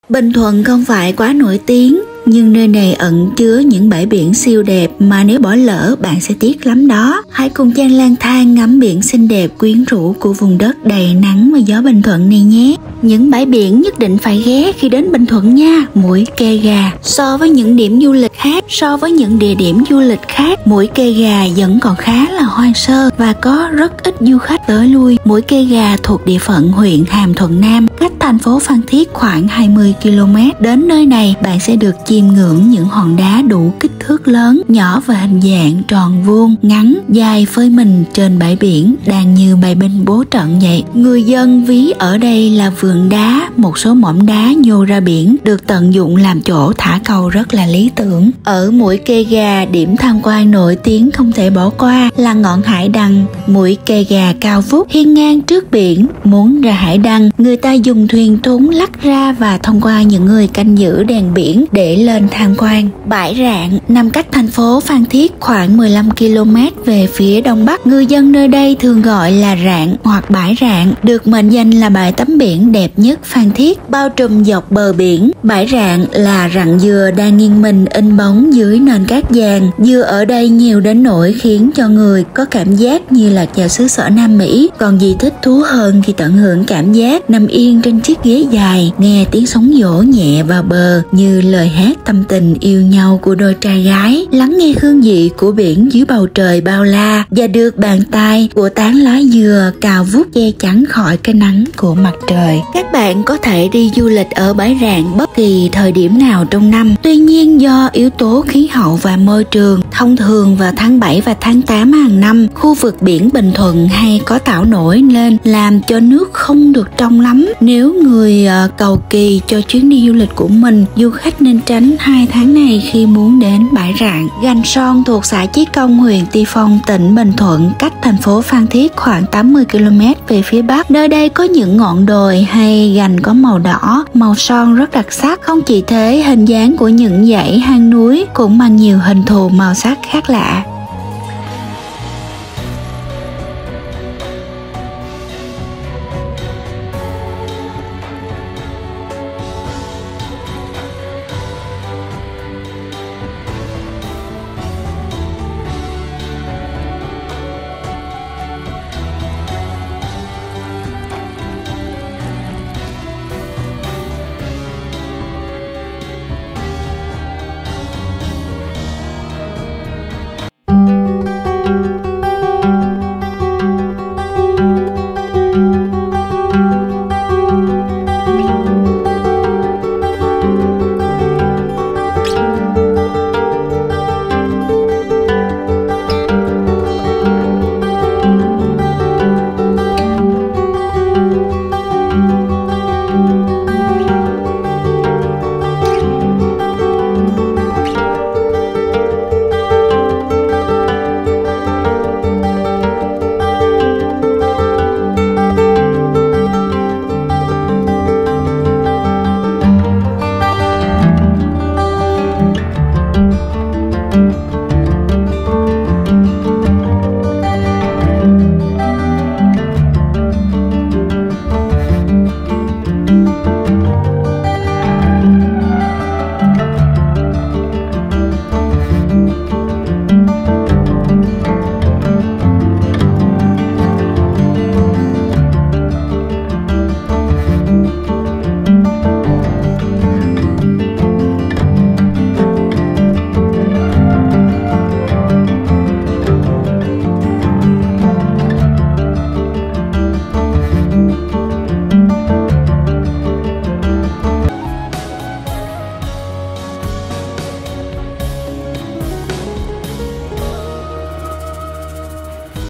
Bình Thuận không phải quá nổi tiếng, nhưng nơi này ẩn chứa những bãi biển siêu đẹp mà nếu bỏ lỡ bạn sẽ tiếc lắm đó. Hãy cùng Trang lang thang ngắm biển xinh đẹp quyến rũ của vùng đất đầy nắng và gió Bình Thuận này nhé. Những bãi biển nhất định phải ghé khi đến Bình Thuận nha. Mũi Kê Gà. So với những điểm du lịch khác, Mũi Kê Gà vẫn còn khá là hoang sơ và có rất ít du khách tới lui. Mũi Kê Gà thuộc địa phận huyện Hàm Thuận Nam, cách thành phố Phan Thiết khoảng 20 km. Đến nơi này bạn sẽ được chiêm ngưỡng những hòn đá đủ kích thước lớn, nhỏ và hình dạng tròn vuông, ngắn, dài phơi mình trên bãi biển đang như bày binh bố trận vậy. Người dân ví ở đây là vườn đá, một số mỏm đá nhô ra biển được tận dụng làm chỗ thả cầu rất là lý tưởng. Ở Mũi Kê Gà, điểm tham quan nổi tiếng không thể bỏ qua là ngọn hải đăng. Mũi Kê Gà cao vút hiên ngang trước biển. Muốn ra hải đăng, người ta dùng thuyền thúng lắc ra và thông qua những người canh giữ đèn biển để lên tham quan. Bãi Rạn nằm cách thành phố Phan Thiết khoảng 15 km về phía đông bắc. Người dân nơi đây thường gọi là Rạn hoặc Bãi Rạn, được mệnh danh là bãi tắm biển đẹp nhất Phan Thiết, bao trùm dọc bờ biển. Bãi Rạn là rặng dừa đang nghiêng mình in bóng dưới nền cát vàng. Dừa ở đây nhiều đến nỗi khiến cho người có cảm giác như là vào xứ sở Nam Mỹ. Còn gì thích thú hơn khi tận hưởng cảm giác nằm yên trên chiếc ghế dài, nghe tiếng sóng vỗ nhẹ vào bờ như lời hát tâm tình yêu nhau của đôi trai gái, lắng nghe hương vị của biển dưới bầu trời bao la và được bàn tay của tán lá dừa cào vút che chắn khỏi cái nắng của mặt trời. Các bạn có thể đi du lịch ở Bãi Rạn bất kỳ thời điểm nào trong năm. Tuy nhiên do yếu tố khí hậu và môi trường, thông thường vào tháng 7 và tháng 8 hàng năm, khu vực biển Bình Thuận hay có tảo nổi lên làm cho nước không được trong lắm. Nếu người cầu kỳ cho chuyến đi du lịch của mình, du khách nên tránh 2 tháng này khi muốn đến Bãi Rạn. Gành Son thuộc xã Chí Công, huyện Tuy Phong, tỉnh Bình Thuận, cách thành phố Phan Thiết khoảng 80 km về phía bắc. Nơi đây có những ngọn đồi hay gành có màu đỏ, màu son rất đặc sắc. Không chỉ thế, hình dáng của những dãy hang núi cũng mang nhiều hình thù màu sắc khác lạ.